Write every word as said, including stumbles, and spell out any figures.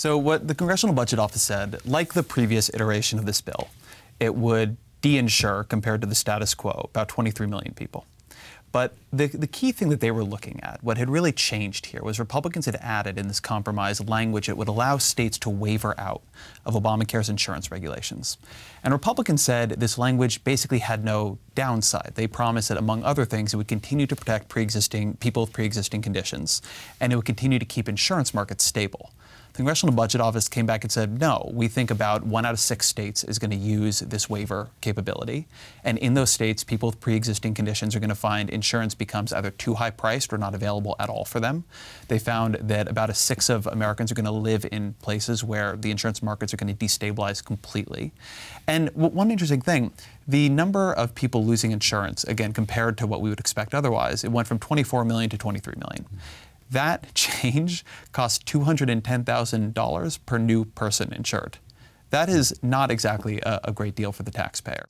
So what the Congressional Budget Office said, like the previous iteration of this bill, it would de-insure, compared to the status quo, about twenty-three million people. But the, the key thing that they were looking at, what had really changed here, was Republicans had added in this compromise language that would allow states to waiver out of Obamacare's insurance regulations. And Republicans said this language basically had no downside. They promised that, among other things, it would continue to protect pre-existing people with pre-existing conditions, and it would continue to keep insurance markets stable. The Congressional Budget Office came back and said, no, we think about one out of six states is going to use this waiver capability. And in those states, people with pre-existing conditions are going to find insurance becomes either too high priced or not available at all for them. They found that about a sixth of Americans are going to live in places where the insurance markets are going to destabilize completely. And one interesting thing, the number of people losing insurance, again, compared to what we would expect otherwise, it went from twenty-four million to twenty-three million. That change cost two hundred ten thousand dollars per new person insured. That is not exactly a, a great deal for the taxpayer.